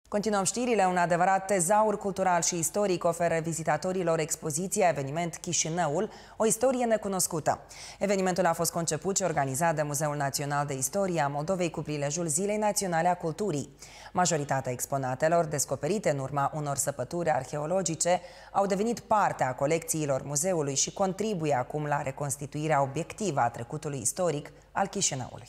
Continuăm știrile. Un adevărat tezaur cultural și istoric oferă vizitatorilor expoziția Eveniment Chișinăul, o istorie necunoscută. Evenimentul a fost conceput și organizat de Muzeul Național de Istorie a Moldovei cu prilejul Zilei Naționale a Culturii. Majoritatea exponatelor, descoperite în urma unor săpături arheologice, au devenit parte a colecțiilor muzeului și contribuie acum la reconstituirea obiectivă a trecutului istoric al Chișinăului.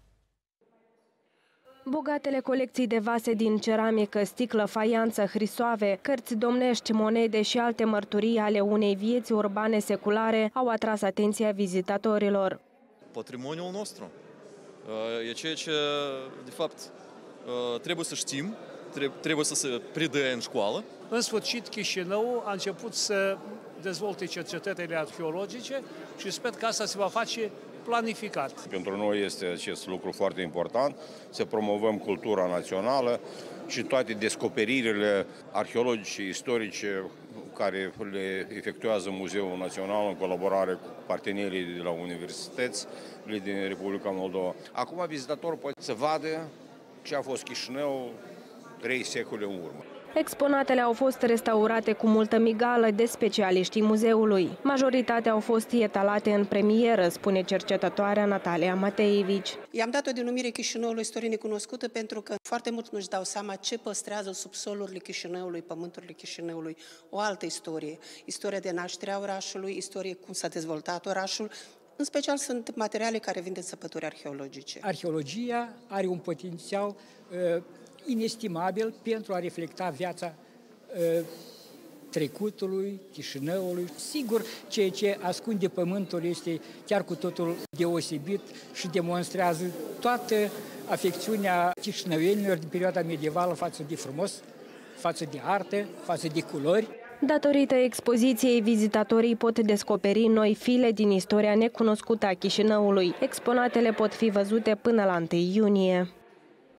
Bogatele colecții de vase din ceramică, sticlă, faianță, hrisoave, cărți domnești, monede și alte mărturii ale unei vieți urbane seculare au atras atenția vizitatorilor. Patrimoniul nostru e ceea ce, de fapt, trebuie să știm, trebuie să se predea în școală. În sfârșit, Chișinăul a început să dezvolte cercetările arheologice și sper că asta se va face planificat. Pentru noi este acest lucru foarte important, să promovăm cultura națională și toate descoperirile arheologice, istorice care le efectuează Muzeul Național în colaborare cu partenerii de la universități din Republica Moldova. Acum vizitatorul poate să vadă ce a fost Chișinăul 3 secole în urmă. Exponatele au fost restaurate cu multă migală de specialiștii muzeului. Majoritatea au fost etalate în premieră, spune cercetătoarea Natalia Mateevici. I-am dat o denumire Chișinăului istorie necunoscută pentru că foarte mult nu-și dau seama ce păstrează subsolurile Chișinăului, pământurile Chișinăului, o altă istorie. Istoria de naștere a orașului, istorie cum s-a dezvoltat orașul. În special sunt materiale care vin din săpături arheologice. Arheologia are un potențial inestimabil pentru a reflecta viața trecutului, Chișinăului. Sigur, ceea ce ascunde pământul este chiar cu totul deosebit și demonstrează toată afecțiunea chișinăuenilor din perioada medievală față de frumos, față de artă, față de culori. Datorită expoziției, vizitatorii pot descoperi noi file din istoria necunoscută a Chișinăului. Exponatele pot fi văzute până la 1 iunie.